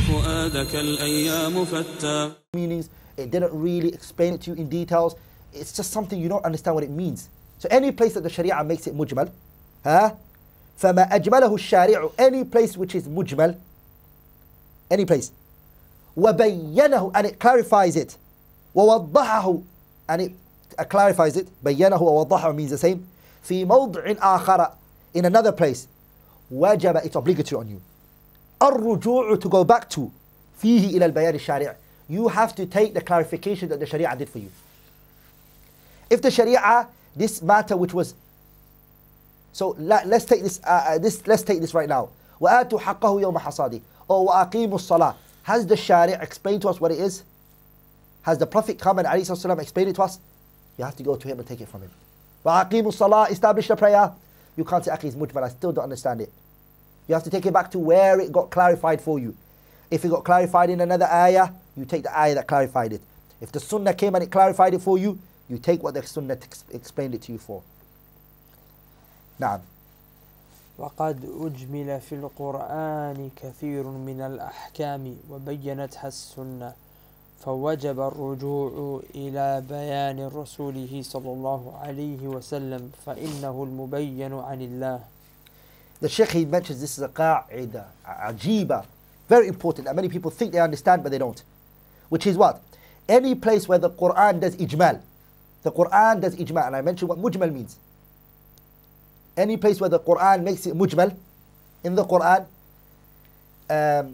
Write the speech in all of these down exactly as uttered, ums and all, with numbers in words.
فؤادك الأيام فتى. Meanings, it didn't really explain it to you in details. It's just something you don't understand what it means. So any place that the Sharia makes it mujmal, huh? فَمَا أَجْمَلَهُ الشَّارِعُ, any place which is mujmal, any place, وَبَيَّنَهُ, and it clarifies it, وَوَضَّحَهُ, and it uh, clarifies it, بَيَّنَهُ وَوَضَّحَهُ means the same, فِي مَوْضِعٍ آخَرَ, in another place, وَجَبَ, it's obligatory on you, الرُّجُوعُ, to go back to, فِيهِ إِلَى الْبَيَانِ الشَّارِعِ, you have to take the clarification that the Sharia did for you. If the Sharia, this matter which was, so let, let's take this, uh, this, let's take this right now. وَآتُوا حَقَّهُ يَوْمَ حَصَادِهِ, or وَأَقِيمُوا الصَّلَاةِ. Has the Sharia explained to us what it is? Has the Prophet come and alayhi sallam explained it to us? You have to go to him and take it from him. وَأَقِيمُوا الصَّلَاةِ, establish the prayer. You can't say, akhi, it's mujmal, I still don't understand it. You have to take it back to where it got clarified for you. If it got clarified in another ayah, you take the ayah that clarified it. If the Sunnah came and it clarified it for you, you take what the Sunnah ex explained it to you for. نعم. وقد أجمل في القرآن كثير من الأحكام وبينتها السنة فوجب الرجوع إلى بيان رسوله صلى الله عليه وسلم فإنه المبين عن الله. The sheikh, he mentions this is a قاعدة عجيبة, very important, and many people think they understand but they don't. Which is what? Any place where the Quran does ijmal, the Quran does ijma, and I mentioned what mujmal means. Any place where the Quran makes it mujmal, in the Quran, um,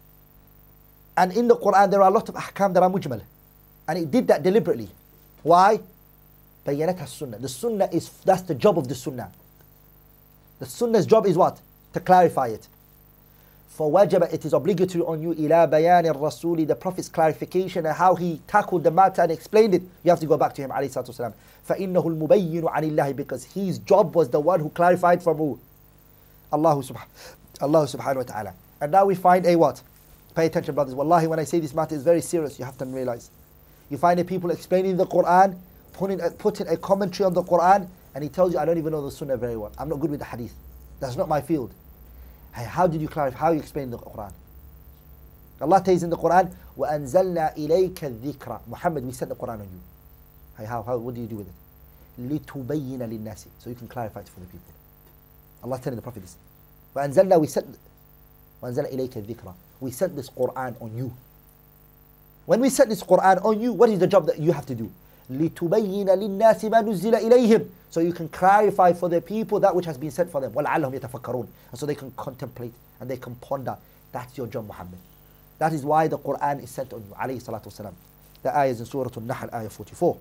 and in the Quran there are a lot of ahkam that are mujmal, and it did that deliberately. Why? Bayanatha sunnah. The sunnah is, that's the job of the sunnah. The sunnah's job is what? To clarify it. For wajaba, it is obligatory on you, ila bayan al-rasuli, the Prophet's clarification and how he tackled the matter and explained it. You have to go back to him, alayhi salatu wasalam. فَإِنَّهُ الْمُبَيِّنُ عَنِ اللَّهِ, because his job was the one who clarified from who? Allah subhanahu Allah subhanahu wa ta'ala. And now we find a what? Pay attention, brothers. Wallahi, when I say this matter is very serious, you have to realize. You find the people explaining the Quran, putting a, putting a commentary on the Quran, and he tells you, I don't even know the Sunnah very well. I'm not good with the Hadith. That's not my field. Hey, how did you clarify? How you explain the Quran? Allah says in the Quran, وَأَنزَلْنَا إِلَيْكَ الذِّكْرَ. Muhammad, we sent the Quran on you. Hey, how, how, what do you do with it? لِتُبَيِّنَ لِلنَّاسِ, so you can clarify it for the people. Allah telling the Prophet this. وَأَنزَلْنَا, we sent, وَأَنزَلْنَا إِلَيْكَ الذِّكْرَ. We sent this Quran on you. When we sent this Quran on you, what is the job that you have to do? لِتُبَيِّنَ لِلنَّاسِ مَا نُزِّلَ إِلَيْهِمْ, so you can clarify for the people that which has been sent for them. وَلَعَلَّهُمْ يَتَفَكَّرُونَ, and so they can contemplate and they can ponder. That's your job, Muhammad. That is why the Quran is sent on you, alayhi salatu wasalam. The ayah is in Surah An-Nahl, ayah forty-four.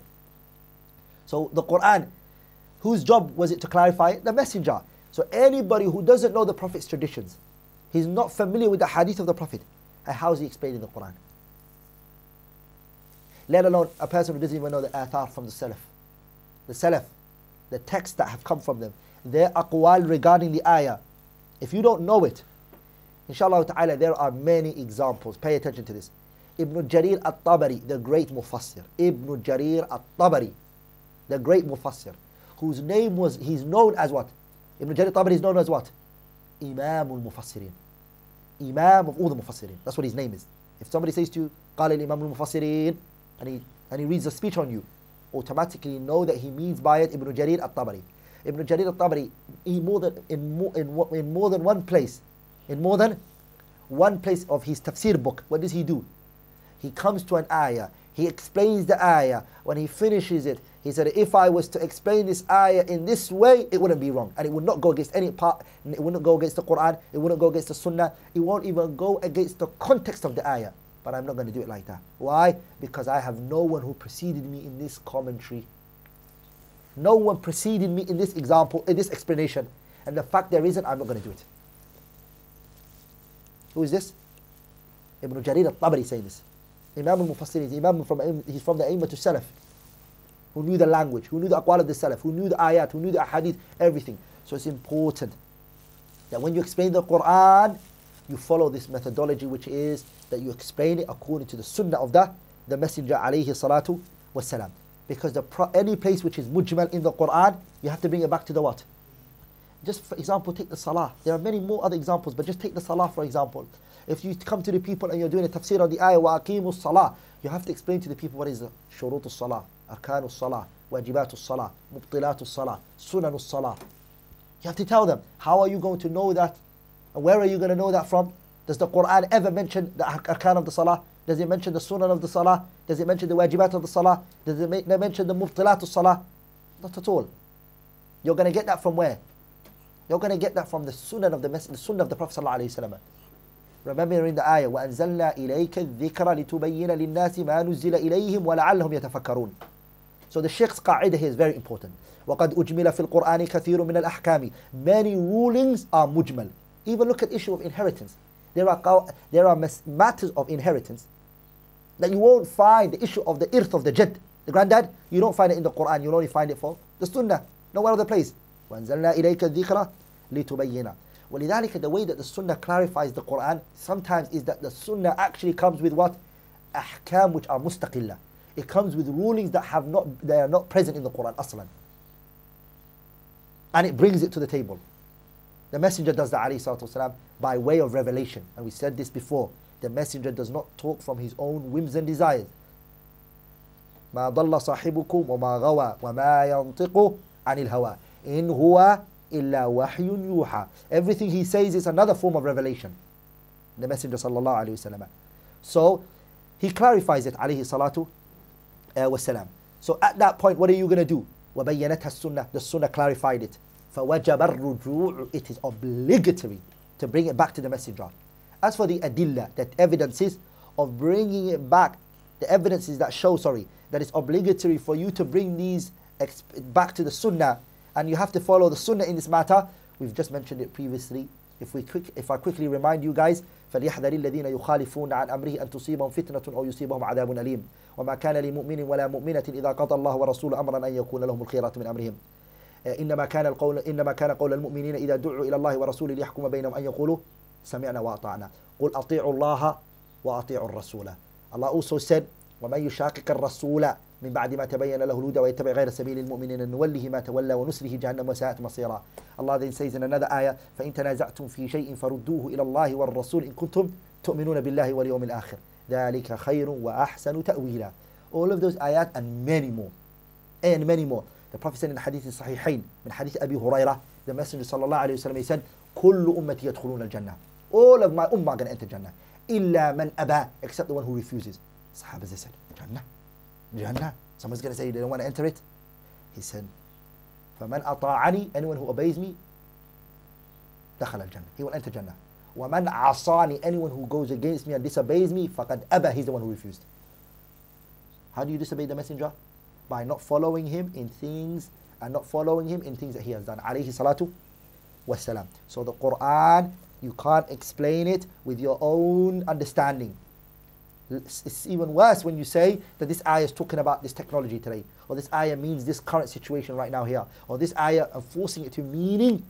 So the Quran, whose job was it to clarify it? The messenger. So anybody who doesn't know the Prophet's traditions, he's not familiar with the hadith of the Prophet, and how is he explaining the Quran? Let alone a person who doesn't even know the athar from the Salaf. The Salaf, the texts that have come from them, their aqwal regarding the ayah. If you don't know it, inshallah ta'ala, there are many examples. Pay attention to this. Ibn Jarir al-Tabari, the great mufassir. Ibn Jarir al-Tabari, the great mufassir, whose name was, he's known as what? Ibn Jarir al-Tabari is known as what? Imam al-Mufassirin. Imam of all the Mufassirin. That's what his name is. If somebody says to you, قال الإمام المفسرين, and he, and he reads a speech on you, automatically know that he means by it Ibn Jarir al-Tabari. Ibn Jarir al-Tabari, he more than, in, more, in, in more than one place, in more than one place of his tafsir book, what does he do? He comes to an ayah, he explains the ayah. When he finishes it, he said, if I was to explain this ayah in this way, it wouldn't be wrong. And it would not go against any part, it wouldn't go against the Quran, it wouldn't go against the Sunnah, it won't even go against the context of the ayah. But I'm not going to do it like that. Why? Because I have no one who preceded me in this commentary. No one preceded me in this example, in this explanation. And the fact there isn't, I'm not going to do it. Who is this? Ibn Jarir al-Tabari saying this. Imam al-Mufassirin, he's, Imam from, he's from the Aimmatul Salaf, who knew the language, who knew the aqwal of the Salaf, who knew the ayat, who knew the ahadith, everything. So it's important that when you explain the Quran, you follow this methodology, which is that you explain it according to the sunnah of the, the Messenger alayhi salatu wasalam. Because the pro, any place which is mujmal in the Quran, you have to bring it back to the what? Just for example, take the salah. There are many more other examples, but just take the salah for example. If you come to the people and you're doing a tafsir on the ayah, وَأَقِيمُوا الصَّلَاةِ, you have to explain to the people what is the شُرُوطُ الصَّلَاة, أَرْكَانُ الصَّلَاة, وَاجِبَاتُ الصَّلَاة, مُبْطِلَاتُ الصَّلَاة, سُنَنُ الصَّلَاة. You have to tell them, how are you going to know that? And where are you going to know that from? Does the Quran ever mention the arkan of the salah? Does it mention the sunan of the salah? Does it mention the wajibat of the salah? Does it mention the mubtilat of salah? Not at all. You're going to get that from where? You're going to get that from the sunnah of the, the sunnah of the Prophet sallallahu alaihi wasallam. Remember in the ayah, وَأَنزَلْنَا إِلَيْكَ الذِّكْرَ لِتُبَيِّنَ لِلنَّاسِ مَا نُزِّلَ إِلَيْهِمْ وَلَعَلَّهُمْ يَتَفَكَّرُونَ. So the sheikh's qa'idah here is very important. وَقَدْ أُجْمِلَ فِي الْقُرْآنِ كَثِيرٌ مِنَ الْأَحْكَامِ. Many rulings are mujmal. Even look at the issue of inheritance. There are, there are matters of inheritance that you won't find the issue of the irth of the jad, the granddad. You don't find it in the Quran. You only find it for the Sunnah. Nowhere other place. وَأَنزَلْنَا إِلَيْكَ الذِّكْرَ لِتُبَيِّنَ. ولذلك the way that the Sunnah clarifies the Quran sometimes is that the Sunnah actually comes with what? Ahkam which are mustaqillah. It comes with rulings that have not, they are not present in the Quran aslan. And it brings it to the table. The Messenger does that, alayhi salatu wasalam, by way of revelation. And we said this before. The Messenger does not talk from his own whims and desires. ما ضل صاحبكم وما غوى وما ينطق عن الهوى إن هو إلا وحي يوحى. Everything he says is another form of revelation. The Messenger sallallahu alayhi wasallam. So he clarifies it, alayhi salatu wasalam. So at that point, what are you going to do? وَبَيَّنَتْهَا السُّنَّةِ. The Sunnah clarified it. فَوَجَبَ الرُّجُوعُ. It is obligatory to bring it back to the Messenger. As for the adillah, that evidences of bringing it back, the evidences that show, sorry, that it's obligatory for you to bring these back to the Sunnah, and you have to follow the Sunnah in this matter. We've just mentioned it previously. If we quick, if I quickly remind you guys, فَلْيَحْذَرِ الَّذِينَ يُخَالِفُونَ عَنْ أَمْرِهِ أَن تُصِيبَهُمْ فِتْنَةٌ أَوْ يُصِيبَهُمْ عَذَابٌ أَلِيمٌ وَمَا كَانَ لِمُؤْمِنٍ وَلَا مُؤْمِنَةٍ إِذَا قَضَى اللَّهُ وَرَسُولُهُ أَمْرًا أَن يَكُونَ لَهُمُ الْخِيَرَةُ مِنْ أَمْرِهِمْ إنما كان القول إنما كان قول المؤمنين إذا دعوا إلى الله ورسوله ليحكم بينهم أن يقولوا سمعنا وأطعنا قل أطيعوا الله وأطيعوا الرسول. Allah also said ومن يشاقق الرسول من بعد ما تبين له الهدى ويتبع غير سبيل المؤمنين نوله ما تولى ونسله جهنم وساءت مصيرا. Allah then says in another ayah فإن تنازعتم في شيء فردوه إلى الله والرسول إن كنتم تؤمنون بالله واليوم الآخر ذلك خير وأحسن تأويلا. All of those ayat and many more and many more. The Prophet said in the hadith Sahihain, in hadith Abi Hurairah, the Messenger sallallahu alayhi wa sallam, he said, كُلُّ أُمَّتِي يَدْخُلُونَ الْجَنَّةِ. All of my ummah are going to enter Jannah. إِلَّا مَنْ أَبَى. Except the one who refuses. Sahabas, they said, Jannah? Jannah? Someone's going to say they don't want to enter it? He said, فَمَنْ أَطَاعَنِي. Anyone who obeys me, دَخَلَ الْجَنَّةِ. He will enter Jannah. وَمَنْ عَصَانِي. Anyone who goes against me and disobeys me, فَقَدْ أَبَى. He's the one who refused. How do you disobey the Messenger? By not following him in things and not following him in things that he has done. Alayhi salatu wassalam. So the Quran, you can't explain it with your own understanding. It's even worse when you say that this ayah is talking about this technology today, or this ayah means this current situation right now here, or this ayah and forcing it to meaning.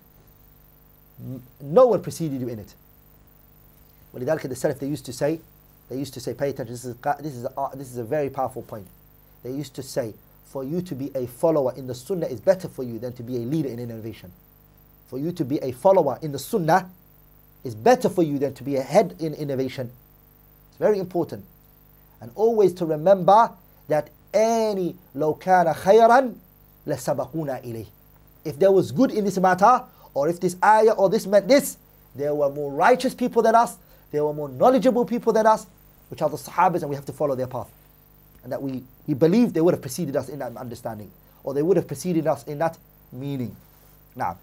No one preceded you in it. ولذلك the Salaf, they used to say, they used to say, pay attention, this is, this is, a, this is a very powerful point. They used to say, for you to be a follower in the Sunnah is better for you than to be a leader in innovation. For you to be a follower in the Sunnah is better for you than to be a head in innovation. It's very important. And always to remember that any لو كان خيرا لسبقونا إليه. If there was good in this matter, or if this ayah or this meant this, there were more righteous people than us, there were more knowledgeable people than us, which are the Sahabas, and we have to follow their path. And that we, we believe they would have preceded us in that understanding, or they would have preceded us in that meaning. Now,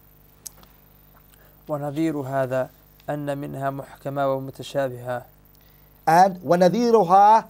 ونظير هذا أن منها محكمة ومتشابهة. And وَنَذِيرُهَا,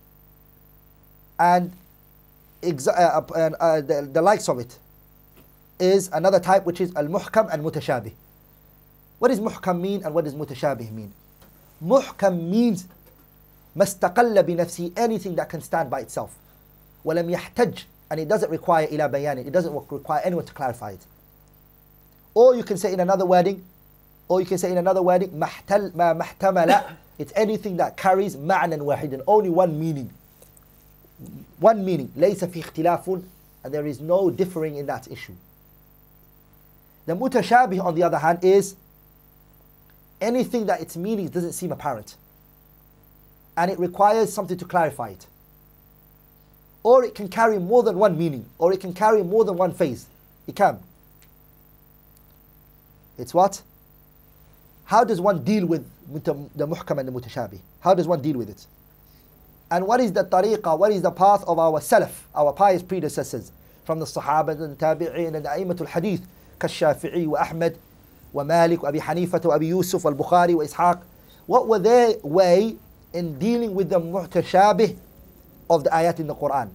and, exa- uh, uh, uh, the, the likes of it is another type, which is al-muhkam and mutashabih. What does muhkam mean and what does mutashabih mean? Muhkam means مستقل بنفسه, anything that can stand by itself. ولم يحتج, and it doesn't require إلى بيان, it doesn't require anyone to clarify it. Or you can say in another wording, or you can say in another wording, محتل ما محتمل, it's anything that carries معنى واحدا, only one meaning. One meaning. ليس في اختلاف, and there is no differing in that issue. The mutashabih, on the other hand, is anything that its meaning doesn't seem apparent. And it requires something to clarify it. Or it can carry more than one meaning, or it can carry more than one phase. It can. It's what? How does one deal with the muhkam and the mutashabih? How does one deal with it? And what is the tariqah, what is the path of our salaf, our pious predecessors, from the Sahaba and the Tabi'een and the A'immatul Hadith, كالشافعي وأحمد ومالك وأبي حنيفة وأبي يوسف والبخاري وإسحاق? What were their way in dealing with the mutashabih of the ayat in the Quran?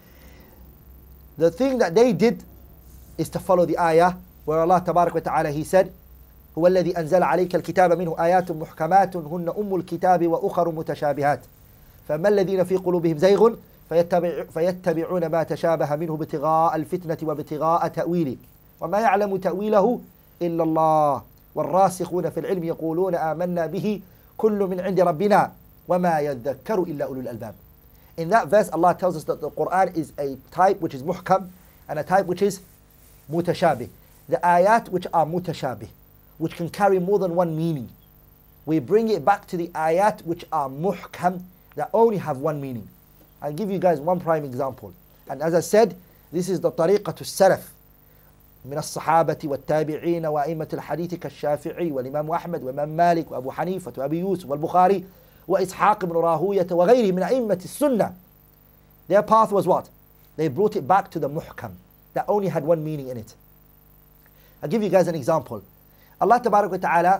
The thing that they did is to follow the ayah where Allah Tabarak wa Ta'ala, He said, هو الذي أنزل عليك الكتاب منه آيات محكمات هن أم الكتاب وأخر متشابهات فما الذين في قلوبهم زيغ فيتبع فيتبعون ما تشابه منه ابتغاء الفتنة وابتغاء تأويله وما يعلم تأويله إلا الله والراسخون في العلم يقولون آمنا به كل من عند ربنا وما يذكر إلا أولو الألباب. In that verse, Allah tells us that the Quran is a type which is muhkam and a type which is mutashabih. The ayat which are mutashabih, which can carry more than one meaning, we bring it back to the ayat which are muhkam, that only have one meaning. I'll give you guys one prime example. And as I said, this is the tariqah to salaf من الصحابة والتابعين وأئمة الحديث كالشافعي والإمام أحمد وإمام مالك وأبو حنيفة وأبي يوسف والبخاري وإسحاق بن راهوية وغيره من أئمة السنة. Their path was what? They brought it back to the muhkam that only had one meaning in it. I'll give you guys an example. Allah Tabarak wa Ta'ala,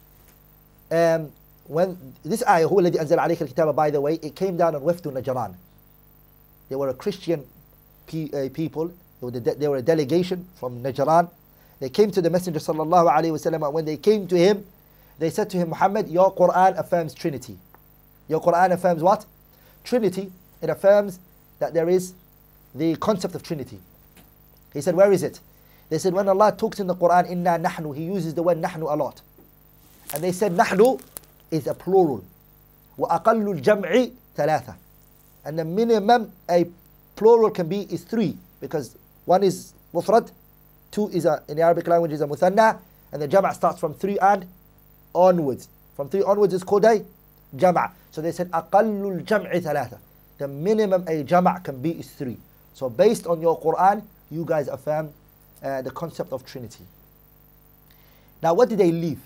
um, when this ayah, هو الذي أنزل عليك الكتاب, by the way, it came down on Wafdu Najran. They were a Christian pe uh, people. They were, the they were a delegation from Najran. They came to the Messenger sallallahu alaihi wasallam, and when they came to him, they said to him, Muhammad, your Quran affirms Trinity. Your Quran affirms what? Trinity. It affirms that there is the concept of Trinity. He said, where is it? They said, when Allah talks in the Quran, inna nahnu, He uses the word nahnu a lot. And they said, nahnu is a plural. Wa aqallu al-jam'i thalatha. And the minimum a plural can be is three, because one is mufrad, two is a, in the Arabic language is a muthanna, and the jama' starts from three and onwards. From three onwards is called a jama'. So they said, aqallu al-jam'i thalatha. The minimum a jama' can be is three. So based on your Quran, you guys affirm uh, the concept of Trinity. Now what did they leave?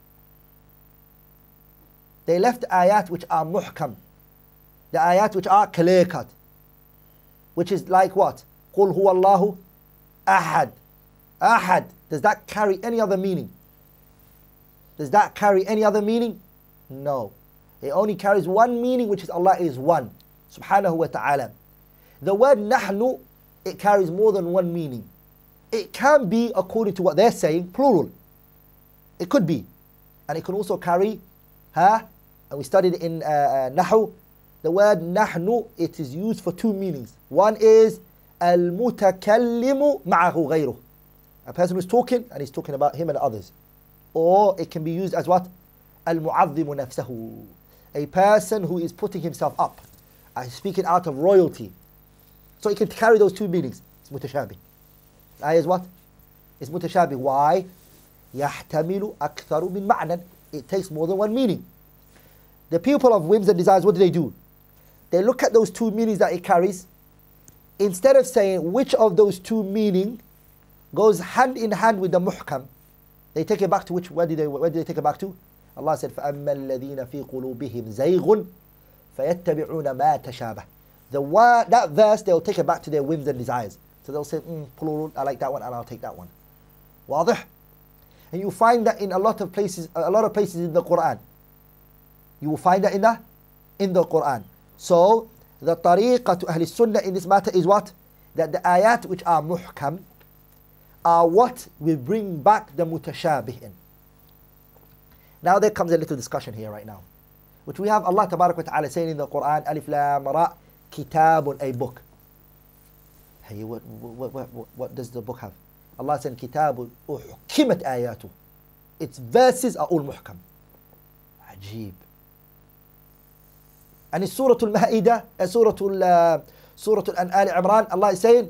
They left ayat which are muhkam. The ayat which are clear cut. Which is like what? قُلْ هُوَ اللَّهُ أَحَدٌ. Ahad. Does that carry any other meaning? Does that carry any other meaning? No. It only carries one meaning, which is Allah is one. Subhanahu wa ta'ala. The word nahnu, it carries more than one meaning. It can be, according to what they're saying, plural. It could be. And it can also carry, huh? And we studied in uh, uh, Nahu. The word nahnu, it is used for two meanings. One is al-mutakallimu ma'ahu ghayruh. A person who's talking, and he's talking about him and others. Or it can be used as what? Al-mu'azzimu nafsahu. A person who is putting himself up. Uh, speaking out of royalty. So it can carry those two meanings. It's mutashabih. The ayah is what? It's mutashabih. Why? يَحْتَمِلُ أَكْثَرُ مِنْ مَعْنًا. It takes more than one meaning. The people of whims and desires, what do they do? They look at those two meanings that it carries. Instead of saying which of those two meanings goes hand in hand with the muhkam, they take it back to which, where did they, where did they take it back to? Allah said, فَأَمَّا الَّذِينَ فِي قُلُوبِهِمْ زَيْغٌ فَيَتَّبِعُونَ مَا تَشَابَهُ. The one, that verse, they'll take it back to their whims and desires. So they'll say, mm, plural, I like that one, and I'll take that one. واضح? And you find that in a lot of places, a lot of places in the Quran. You will find that in the, in the Quran. So, the tariqah to Ahl Sunnah in this matter is what? That the ayat which are muhkam are what we bring back the mutashabih in. Now there comes a little discussion here right now. Which we have Allah Tabarak wa Ta'ala saying in the Quran, Alif Lam Ra, Kitabun, a book. Hey, what, what, what, what, what does the book have? Allah said, Kitabun uhkimat ayatu. Its verses are all muhkam. Ajib. And in Surah Al-Ma'idah, uh, Surah Al, uh, Surah Al Imran, Allah is saying,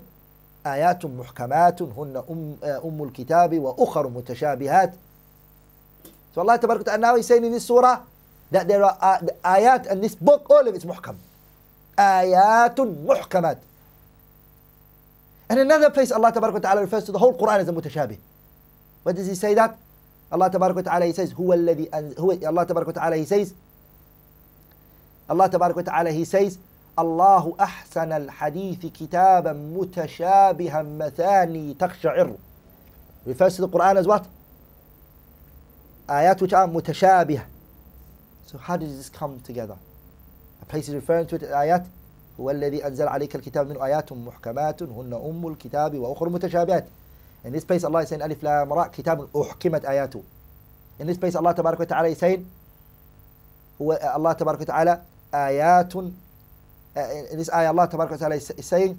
Ayatun muhkamatun hunna um, uh, ummul kitabi wa ukhar mutashabihat. So Allah Tabarak wa Ta'ala now is saying in this surah that there are uh, the ayat and this book, all of it's muhkam. Ayatun muhkamat. And another place Allah Tabarak wa Ta'ala refers to the whole Quran as a mutashabih. What does he say that? Allah Tabarak wa Ta'ala, he says, Huwa alladhi, huwa, Allah Tabarak wa Ta'ala, he says, Allah Tabarak wa Ta'ala, he says, Allahu ahsan al-hadithi kitaban mutashabihan mathani taqsha'ir. Refers to the Quran as what? Ayat which are mutashabih. So how does this come together? A place is referring to it as ayat. هو الذي أنزل عليك الكتاب من آيات محكمات هن أم الكتاب وأخر متشابهات. In this place Allah is saying ألف لام را كتاب أحكمت آياته. In this place Allah تبارك وتعالى is saying هو Allah تبارك وتعالى آيات. In this ayah Allah تبارك وتعالى is saying,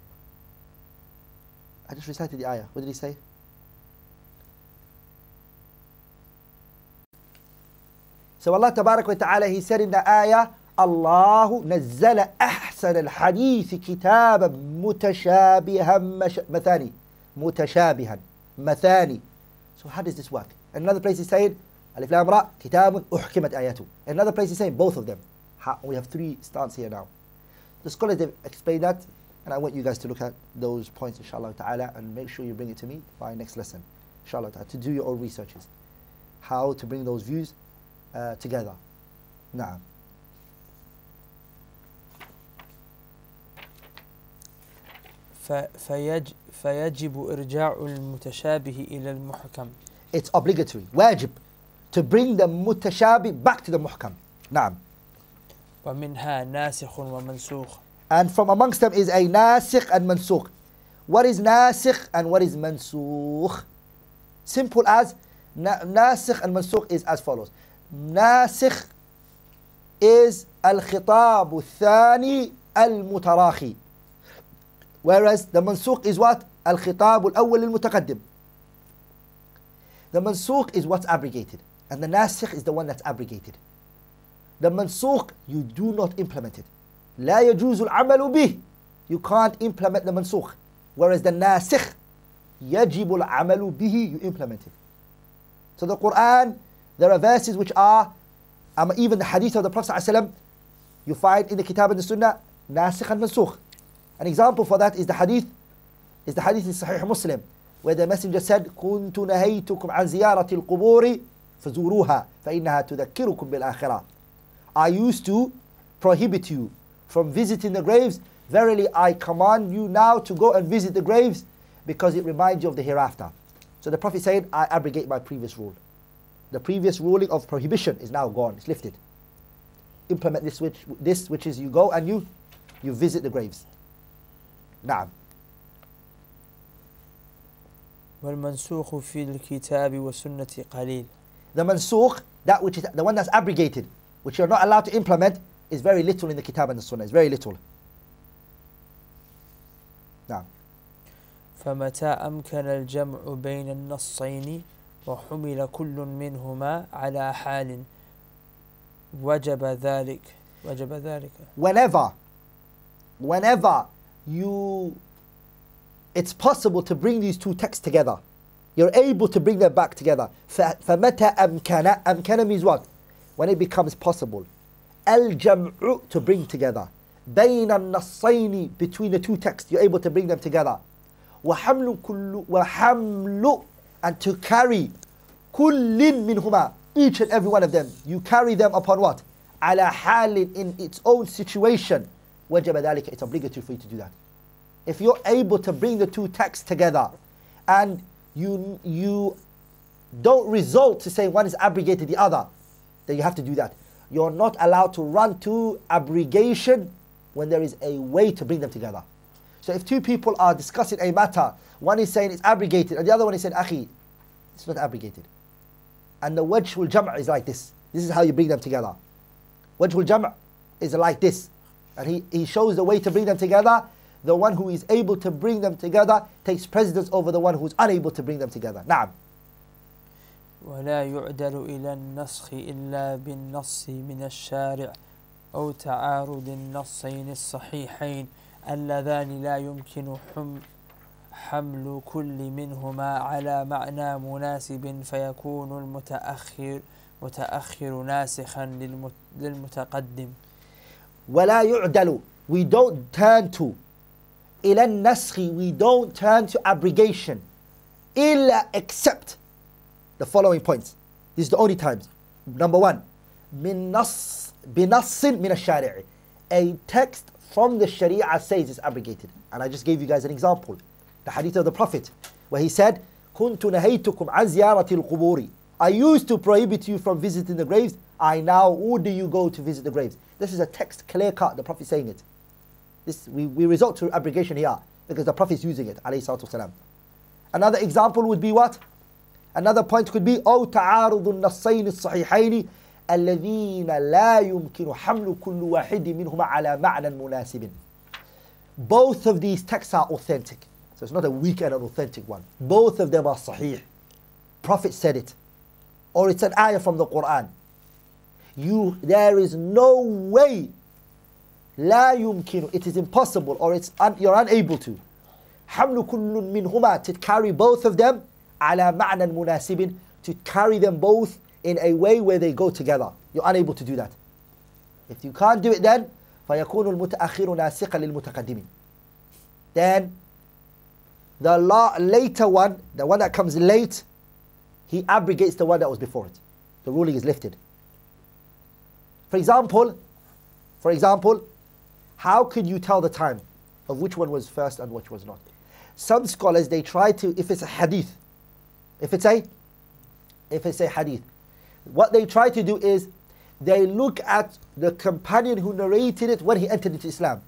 I just recited the ayah. What did he say? So Allah تبارك وتعالى, he said in the ayah, الله نزل أحسن الحديث كتابا متشابها مثاني متشابها مثاني. So how does this work? Another place is saying ألف لام را كتاب أحكمت آياته. Another place is saying both of them. How? We have three stances here now. The scholars, they've explained that, and I want you guys to look at those points inshallah ta'ala and make sure you bring it to me by next lesson inshallah ta'ala, to do your own researches, how to bring those views uh, together. Na'am. فيج فيجب إرجاع المتشابه إلى المحكم. It's obligatory, wajib, to bring the mutashabih back to the muhkam. Na'am. ومنها ناسخ ومنسوخ. And from amongst them is a nasikh and mansukh. What is nasikh and what is mansukh? Simple as na nasikh and mansukh is as follows. Nasikh is al-khitab al-thani al-mutarakhi. Whereas the mansukh is what? Al-khitab al-awwal al-mutaqaddim. The mansukh is what's abrogated. And the nasikh is the one that's abrogated. The mansukh, you do not implement it. لا يجوز العمل به. You can't implement the mansukh. Whereas the nasikh, يجب العمل به, you implement it. So the Quran, there are verses which are, um, even the hadith of the Prophet ﷺ, you find in the Kitab and the Sunnah, nasikh and mansukh. An example for that is the hadith, is the hadith in Sahih Muslim, where the Messenger said, كنت نهيتكم عن زيارة القبور فزوروها فإنها تذكركم بالآخرة. I used to prohibit you from visiting the graves. Verily, I command you now to go and visit the graves because it reminds you of the hereafter. So the Prophet said, I abrogate my previous rule. The previous ruling of prohibition is now gone, it's lifted. Implement this which, this which is you go and you, you visit the graves. Na'am. والمنسوخ في الكتاب والسنة قليل. The mansukh, that which is the one that's abrogated, which you're not allowed to implement, is very little in the Kitab and the Sunnah. It's very little. Now. فمتى أمكن الجمع بين النصين وحمل كل منهما على حال وجب ذلك وجب ذلك. Whenever, whenever you, it's possible to bring these two texts together. You're able to bring them back together. فمتى أمكن, أمكن means what? When it becomes possible. Al-jam'u, to bring together. بين النصين, between the two texts, you're able to bring them together. وحمل كل وحمل, and to carry كل منهما, each and every one of them, you carry them upon what? على حال, in its own situation. وجب ذلك, it's obligatory for you to do that. If you're able to bring the two texts together and you you don't result to say one is abrogated the other, then you have to do that. You're not allowed to run to abrogation when there is a way to bring them together. So if two people are discussing a matter, one is saying it's abrogated and the other one is saying, Akhi, it's not abrogated. And the wajhul jam' is like this. This is how you bring them together. Wajhul jam' is like this. And he, he shows the way to bring them together. The one who is able to bring them together takes precedence over the one who is unable to bring them together. Na'am. ولا يعدل إلى النسخ إلا بالنص من الشارع أو تعارض النصين الصحيحين اللذان لا يمكن حم حمل كل منهما على معنى مناسب فيكون المتأخر متأخر ناسخا للمتقدم. ولا يعدل, we don't turn to إلى النسخ, we don't turn to abrogation إلا except the following points. This is the only times. Number one, من نص بنص من الشارع, a text from the Sharia says it's abrogated. And I just gave you guys an example, the hadith of the Prophet, where he said, كنت نهيتكم عن زيارة القبور, I used to prohibit you from visiting the graves, I now order you go to visit the graves. This is a text clear cut, the Prophet saying it. This, we, we resort to abrogation here because the Prophet is using it, alayhi salatu wasalam. Another example would be what? Another point could be أو تعارض النصين الصحيحين الذين لا يمكن حمل كل واحد منهما على معنى مناسب. Both of these texts are authentic. So it's not a weak and an authentic one. Both of them are sahih. Prophet said it. Or it's an ayah from the Quran. You, there is no way, لا يمكن, it is impossible, or it's un, you're unable to, حمل كل منهما, to carry both of them, على معنى مناسب, to carry them both in a way where they go together. You're unable to do that. If you can't do it, then فيكون المتأخر ناسخا للمتقدم. Then the la- later one, the one that comes late, he abrogates the one that was before it. The ruling is lifted. For example, for example, how could you tell the time of which one was first and which was not? Some scholars, they try to, if it's a hadith, if it's a, if it's a hadith, what they try to do is they look at the companion who narrated it when he entered into Islam.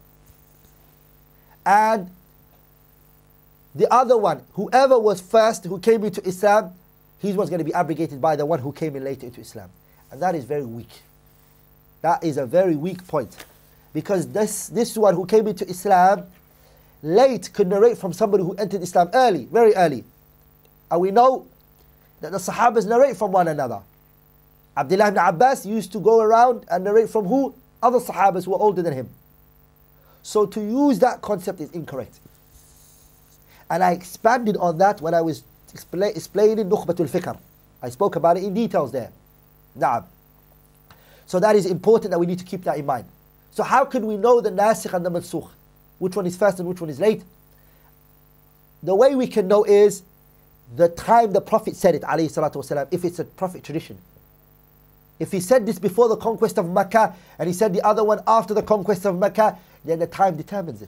And the other one, whoever was first who came into Islam, his was going to be abrogated by the one who came in later into Islam. And that is very weak. That is a very weak point. Because this, this one who came into Islam late could narrate from somebody who entered Islam early, very early. And we know that the Sahabas narrate from one another. Abdullah ibn Abbas used to go around and narrate from who? Other Sahabas who were older than him. So to use that concept is incorrect. And I expanded on that when I was expla- explaining Nukhbatul Fikr. I spoke about it in details there. Na'am. So that is important that we need to keep that in mind. So how can we know the nasikh and the mansukh? Which one is first and which one is late? The way we can know is the time the Prophet said it, alayhi salatu wasalam, if it's a Prophet tradition. If he said this before the conquest of Mecca and he said the other one after the conquest of Mecca, then the time determines it.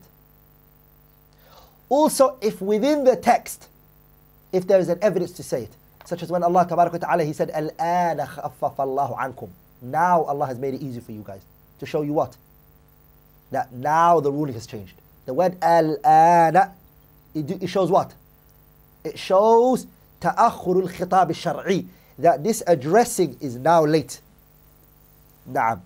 Also, if within the text, if there is an evidence to say it, such as when Allah tabarak wa ta'ala, he said, Al-ana khaffafa Allahu ankum. Now Allah has made it easy for you guys. To show you what? That now the ruling has changed. The word al-ana, it, it shows what? It shows ta'akhur al-khitab al-shar'i, that this addressing is now late. Na'am.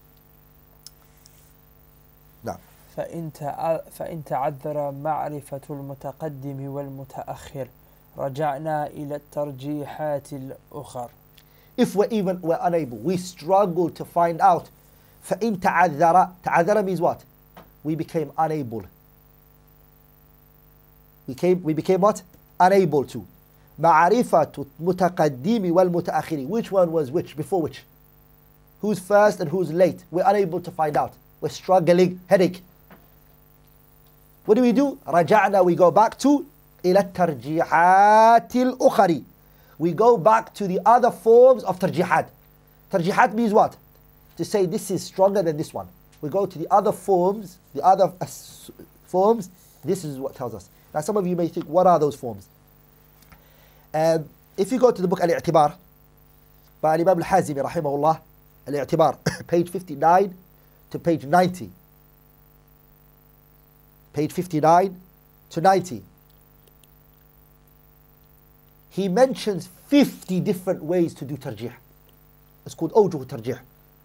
Na'am. فإن تعذر معرفة المتقدم والمتأخر رجعنا إلى الترجيحات الأخرى. If we're even we're unable, we struggle to find out. فإن تعذر, تعذر means what? We became unable. We came, we became what? Unable to. معرفة المتقدم والمتأخر. Which one was which? Before which? Who's first and who's late? We're unable to find out. We're struggling. Headache. What do we do? رجعنا, we go back to إلى الترجيحات الأخرى. We go back to the other forms of tarjihat. Tarjihat means what? To say this is stronger than this one. We go to the other forms, the other uh, forms. This is what tells us. Now some of you may think, what are those forms? Um, if you go to the book Al-I'tibar by Imam Al-Hazimi rahimahullah, Al-I'tibar, page fifty-nine to page ninety. Page fifty-nine to ninety. He mentions fifty different ways to do tarjih. It's called awjuh tarjih.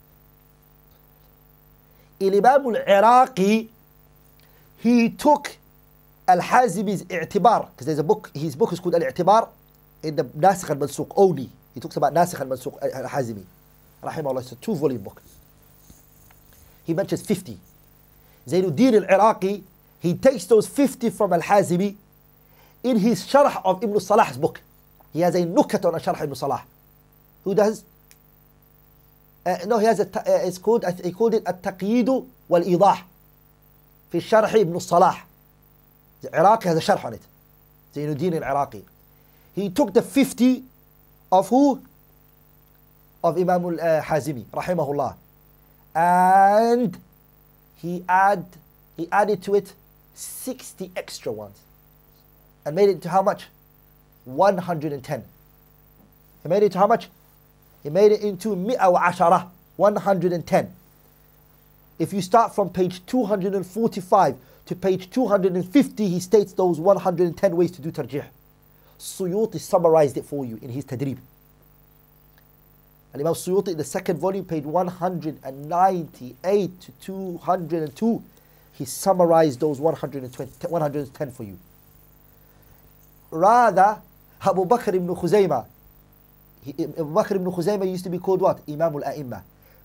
Imam al-Iraqi, he took Al-Hazimi's i'tibar, because there's a book, his book is called Al-I'tibar, in the Nasikh al-Mansukh only. He talks about Nasikh al-Mansukh, Al-Hazimi, rahimahullah. It's a two-volume book. He mentions fifty. Zainuddin al-Iraqi, he takes those fifty from Al-Hazimi, in his sharh of Ibn Salah's book. He has a nukat on a sharh Ibn Salah. Who does? Uh, no, he has a, uh, it's called, uh, he called it At-Taqyeedu wal-Idah. في الشرح ابن الصلاح. The Iraqi has a sharh on it. Zainuddin al-Iraqi. He took the fifty of who? Of Imam al-Hazimi, rahimahullah. And he add, he added to it sixty extra ones. And made it into how much? one hundred ten. He made it to how much? He made it into mi'a wa ashara, one hundred ten. If you start from page two hundred forty-five to page two hundred fifty, he states those one hundred ten ways to do tarjih. Suyuti summarized it for you in his tadrib. And Imam Suyuti in the second volume, page one hundred ninety-eight to two hundred two, he summarized those one hundred twenty, one hundred ten for you. Rather, Abu Bakr ibn Khuzaymah, he, Abu Bakr ibn Khuzaymah used to be called what? Imam al-A'imma.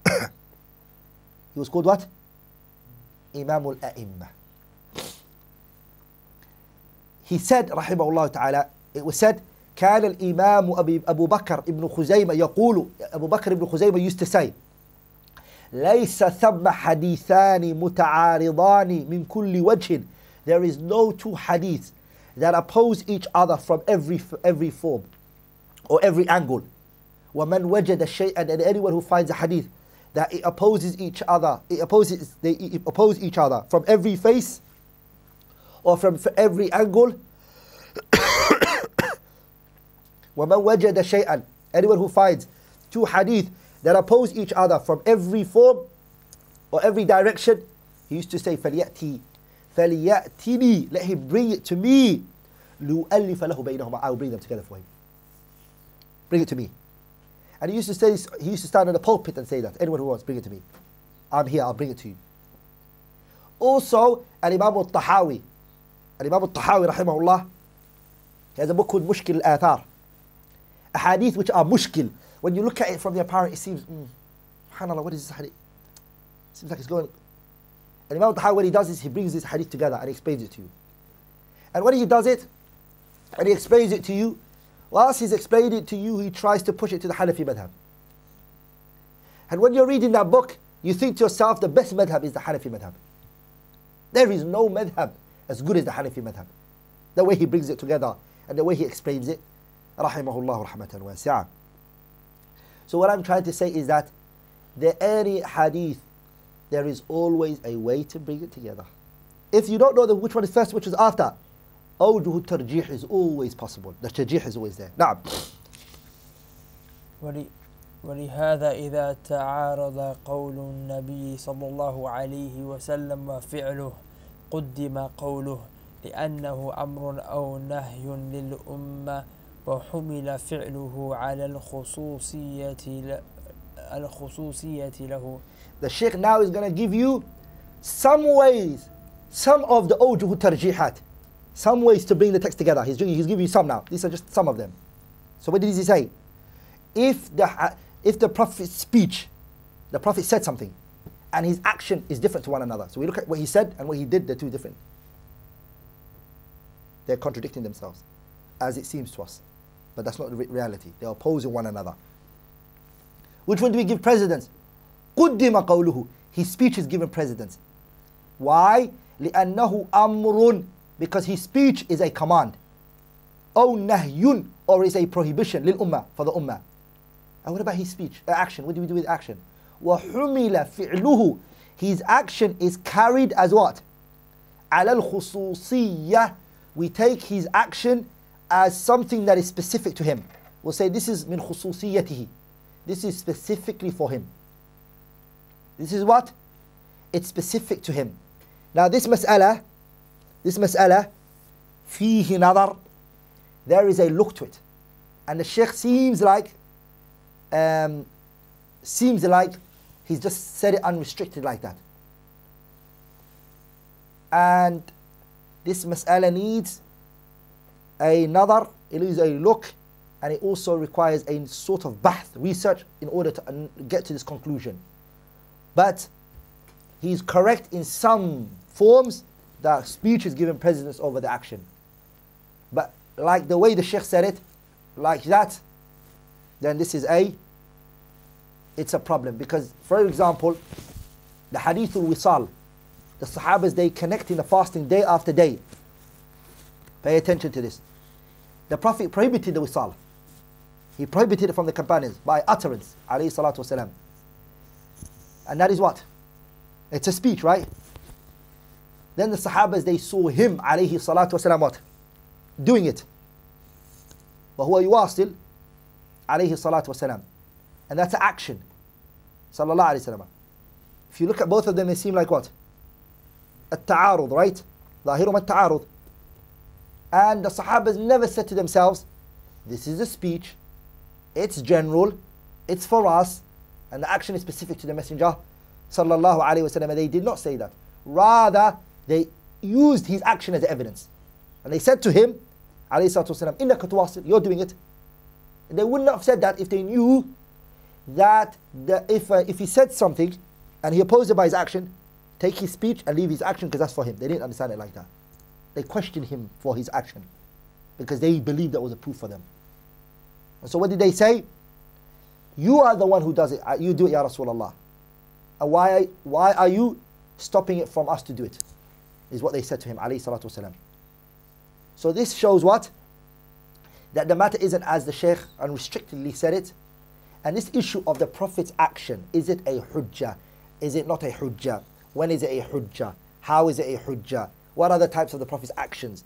He was called what? Imam al-A'imma. He said, rahimahullah ta'ala, it was said, كان الإمام أبو بكر ابن خزيمة يقول, Abu Bakr ibn Khuzaymah used to say, ليس ثم حديثان متعارضان من كل وجه. There is no two hadiths that oppose each other from every every form or every angle. ومن وجد شيئا, and anyone who finds a hadith that it opposes each other, it opposes they it oppose each other from every face or from every angle. وَمَنْ وَجَدَ شَيْئًا, anyone who finds two hadith that oppose each other from every form or every direction, he used to say, فَلْيَأْتِي فَلْيَأْتِنِي, let him bring it to me. لُؤَلِّفَ لَهُ بَيْنَهُمَا, I will bring them together for him. Bring it to me. And he used to say, he used to stand in the pulpit and say that, anyone who wants, bring it to me. I'm here, I'll bring it to you. Also, Al-Imam al-Tahawi, Al-Imam al-Tahawi, rahimahullah, he has a book called Mushkil al-Athar. A hadith which are mushkil. When you look at it from the apparent, it seems, mm, subhanAllah, what is this hadith? It seems like it's going. And Imam al-Tahawi, what he does is he brings this hadith together and explains it to you. And when he does it, and he explains it to you, whilst he's explaining it to you, he tries to push it to the Hanafi madhab. And when you're reading that book, you think to yourself, the best madhab is the Hanafi madhab. There is no madhab as good as the Hanafi madhab. The way he brings it together and the way he explains it. Rahimahullah rahmatan wasi'ah. So what I'm trying to say is that the any hadith, there is always a way to bring it together. If you don't know the, which one is first, which is after, awjuh tarjih is always possible. The tarjih is always there. نعم. ولهذا إذا تعارض قول النبي صلى الله عليه وسلم وفعله قدم قوله لأنه أمر أو نهي للأمة وحمل فعله على الخصوصية الخصوصية له. The sheikh now is going to give you some ways, some of the awjuh tarjihat, some ways to bring the text together. He's, he's giving you some now. These are just some of them. So what did he say? If the, if the Prophet's speech, the Prophet said something, and his action is different to one another. So we look at what he said and what he did, they're two different. They're contradicting themselves, as it seems to us. But that's not the reality. They're opposing one another. Which one do we give precedence? قُدِّمَ قَوْلُهُ. His speech is given precedence. Why? لِأَنَّهُ أَمْرٌ. Because his speech is a command. أو نهيٌ, or is a prohibition للأمة, for the ummah. And what about his speech? Uh, action. What do we do with action? وَحُمِلَ فِعْلُهُ. His action is carried as what? عَلَى الْخُصُوصِيَّةِ. We take his action as something that is specific to him. We'll say this is min khususiyatihi. This is specifically for him. This is what? It's specific to him. Now this mas'ala, this mas'ala, fihi nadar, there is a look to it. And the sheikh seems like, um, seems like he's just said it unrestricted like that. And this mas'ala needs a nadar, it needs a look, and it also requires a sort of bahth, research, in order to get to this conclusion. But he's correct in some forms that speech is given precedence over the action. But like the way the sheikh said it, like that, then this is a, it's a problem. Because, for example, the hadith al-wisal, the Sahabas, they connect in the fasting day after day. Pay attention to this. The Prophet prohibited the wisal. He prohibited it from the companions by utterance, alayhi salatu wasalam. And that is what? It's a speech, right? Then the Sahabas, they saw him, alayhi salatu wasalam, what? Doing it. وهو يواصل عليه الصلاة والسلام. And that's an action. Sallallahu alayhi wa sallam. If you look at both of them, they seem like what? التعارض, right? ظاهرهم التعارض. And the Sahabas never said to themselves, this is a speech, it's general, it's for us, and the action is specific to the Messenger Sallallahu alayhi wa sallam. They did not say that. Rather, they used his action as evidence. And they said to him, alayhi salatu wasalam, innaka tuwasil, you're doing it. And they would not have said that if they knew that the, if, uh, if he said something and he opposed it by his action, take his speech and leave his action because that's for him. They didn't understand it like that. They questioned him for his action because they believed that was a proof for them. And so what did they say? You are the one who does it. You do it, Ya Rasulullah. And why, why are you stopping it from us to do it? Is what they said to him, alayhi salatu wasalam. So this shows what? That the matter isn't as the Shaykh unrestrictedly said it. And this issue of the Prophet's action, is it a hujjah? Is it not a hujjah? When is it a hujjah? How is it a hujjah? What are the types of the Prophet's actions?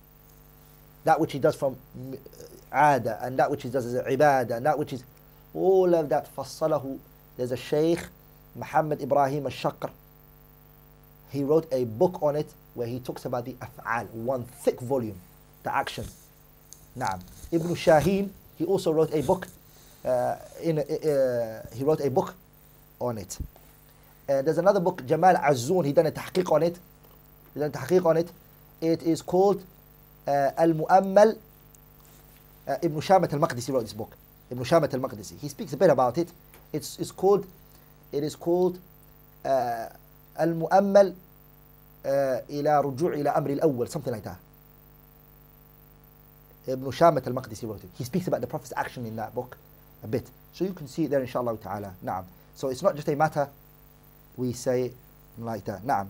That which he does from ada, and that which he does as ibadah, and that which is all of that. Fassalahu. There's a Shaykh, Muhammad Ibrahim al-Shaqr. He wrote a book on it where he talks about the af'al, one thick volume, the action. Naam. Ibn Shaheen, he also wrote a book. Uh, in uh, he wrote a book on it. Uh, there's another book, Jamal Azzoon. He done a tahqiq on it. He done a tahqiq on it. It is called uh, Al-Mu'ammal. Uh, Ibn Shamat al-Maqdisi wrote this book. Ibn Shamat al-Maqdisi. He speaks a bit about it. It's it's called. It is called uh, Al-Mu'ammal uh, ila ruju' ila amri al-awwal, something like that. Ibn Shamat al-Maqdisi wrote it. He speaks about the Prophet's action in that book a bit. So you can see it there, inshallah ta'ala. Na'am. So it's not just a matter we say like that. Na'am.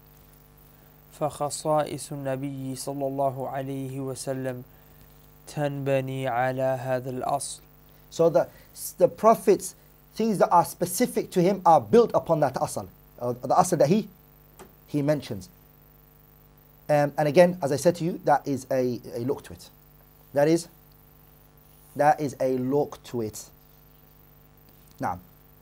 فخصائص النبي صلى الله عليه وسلم تنبني على هذا الأصل. So the, the Prophet's things that are specific to him are built upon that asal, uh, the asal that he, he mentions. Um, and again, as I said to you, that is a, a look to it. That is, that is a look to it. نعم.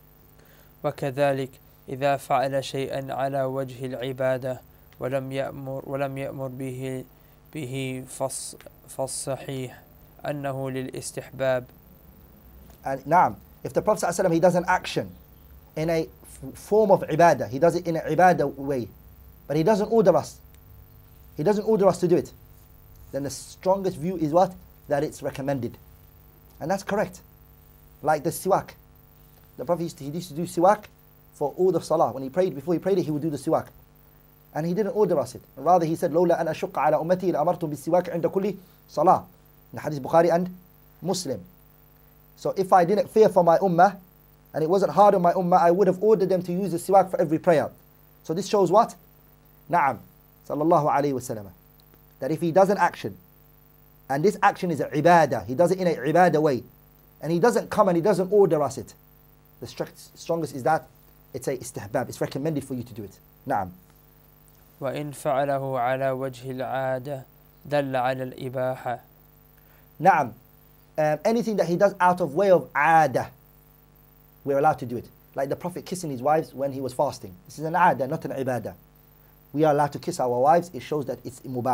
وكذلك إذا فعل شيئا على وجه العبادة ولم يأمر ولم يأمر به به فص فالصحيح أنه للاستحباب. And نعم, if the Prophet ﷺ, he does an action in a form of ibadah, he does it in an ibadah way, but he doesn't order us. He doesn't order us to do it. Then the strongest view is what? That it's recommended. And that's correct. Like the siwak. The Prophet used to, he used to do siwak for all the salah. When he prayed, before he prayed it, he would do the siwak. And he didn't order us it. Rather he said, لولا أن أشق على أمتي لأمرتم بالسواك عند كل صلاة. In the hadith Bukhari and Muslim. So if I didn't fear for my ummah, and it wasn't hard on my ummah, I would have ordered them to use the siwak for every prayer. So this shows what? Na'am. Sallallahu alayhi wa sallam. That if he does an action, and this action is a ibadah, he does it in a ibadah way, and he doesn't come and he doesn't order us it, the strongest is that it's a istihbab, it's recommended for you to do it. Na'am. وإن فعله على وجه العادة دل على الإباحة. Na'am. Um, anything that he does out of way of adah, we're allowed to do it. Like the Prophet kissing his wives when he was fasting. This is an adah, not an ibadah. We are allowed to kiss our wives. It shows that it's mubah.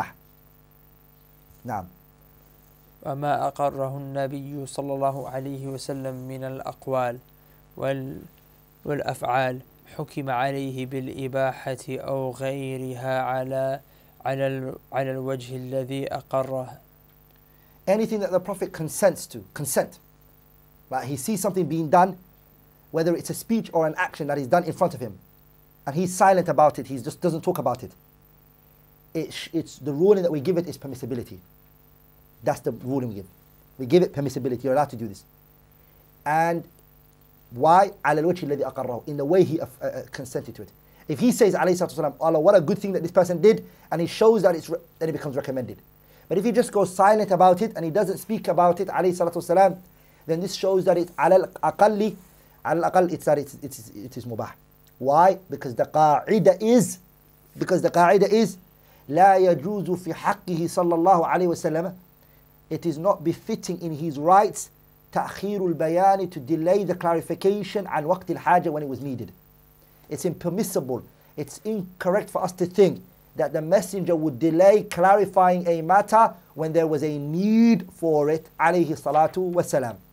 Na'am. وما أقره النبي صلى الله عليه وسلم من الأقوال وال والأفعال حكم عليه بالإباحة أو غيرها على على على الوجه الذي أقره. Anything that the Prophet consents to, consent. Like he sees something being done, whether it's a speech or an action that is done in front of him, and he's silent about it, he just doesn't talk about it. It it's the ruling that we give it is permissibility. That's the ruling we give. We give it permissibility. You're allowed to do this. And why? على الوجه الذي أقره. In the way he uh, uh, consented to it. If he says, alayhi salatu wasalam, Allah, what a good thing that this person did, and he shows that it's, re- then it becomes recommended. But if he just goes silent about it and he doesn't speak about it, alayhi salatu wasalam, then this shows that it's على الأقل, على الأقل it's that it's, it's, it is mubah. Why? Because the qa'idah is, because the qa'idah is, لا يجوز في حقه صلى الله عليه وسلم. It is not befitting in his rights تأخير البيان, to delay the clarification عن وقت الحاجة, when it was needed. It's impermissible, it's incorrect for us to think that the messenger would delay clarifying a matter when there was a need for it, alayhi salatu wasalam.